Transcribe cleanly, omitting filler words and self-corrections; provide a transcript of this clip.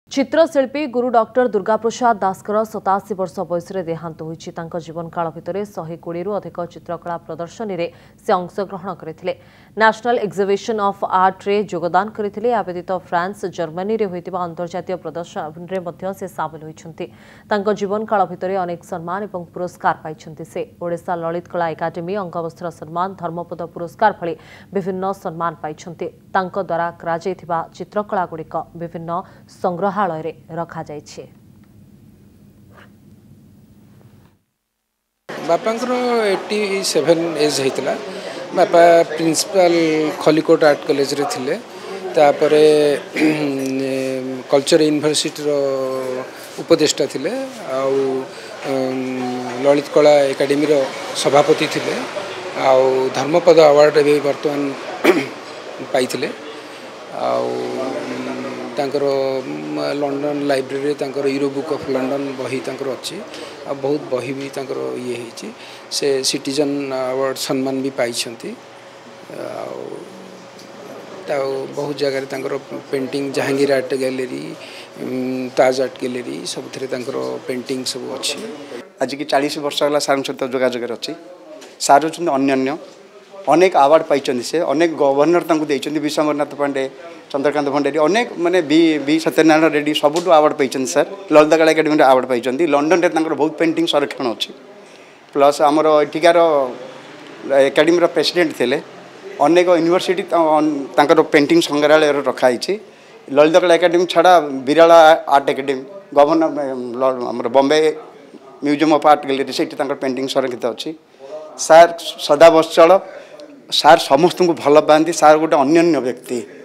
चित्रशिल्पी गुरु doctor Durga Prasad दासकर 87 वर्ष बयस देहांत होइछि। जीवन काल भितर 120 रु अधिक चित्रकला प्रदर्शनी रे से अंशग्रहण करथिले। नेशनल एक्जिबिशन ऑफ आर्ट रे योगदान करथिले। या व्यतीत फ्रांस जर्मनी रे होइतिबा अंतर्जातीय प्रदर्शन रे मध्य से सामिल होइछन्ति। तांको जीवन काल भितर अनेक सम्मान एवं पुरस्कार पाइछन्ति। से ओडिशा ललित कला एकाडेमी अंगवस्त्र सम्मान धर्मपद पुरस्कार भली विभिन्न सम्मान पाइछन्ति। तांको द्वारा करा जायतिबा चित्रकला गुड़िक विभिन्न संग्रह रखा जाइछे। बापा 87 एज होता। बापा प्रिंसिपल खलिकोट आर्ट कॉलेज रे थिले। तापरे कल्चर यूनिवर्सिटी रो उपदेष्टा थिले। आउ ललित कला एकाडेमी रो सभापति थिले। आउ धर्मपद अवार्ड भी वर्तमान पाइथिले। आउ तांकर लंडन लाइब्रेरी तांकर यूरो बुक ऑफ लंडन बही तांकर अच्छी। आ बहुत बही भी तांकर ये होइछि। से सिटीजन अवार्ड सम्मान भी पाइछन्ति। बहुत जगह तांकर painting Jehangir art gallery Taj art gallery सब थरे तांकर पेंटिंग सब अच्छी। आज की 40 वर्ष होला सार सहित जोगाजोग अच्छी। सार अन्य अनेक अवार्ड पाइछन्ति। से अनेक गवर्नर तांको दैछन्ति। विश्वम्भरनाथ पांडे चंद्रकांत भंडारी अनेक माने बी सत्यनारायण रेड्डी सबुठ अवार्ड पाइछन्ति। Sir Lalit Kala academy award पाइछन्ति। London रे तांकर बहुत पेंटिंग संरक्षण अच्छी। प्लस आमर एठिकार एकाडेमी प्रेसिडेंट थिले। अनेक यूनिवर्सिटी तांकर पेंटिंग संग्रहालय रखाई। ललित कला एकाडेमी छाड़ा बिराला आर्ट एकाडेमी गवर्नर आमर Bombay museum of art gallery से पेंटिंग संरक्षित अच्छी। सार सदा बच्चल सार समस्त को भल पाती। सार गोटे अन्य व्यक्ति।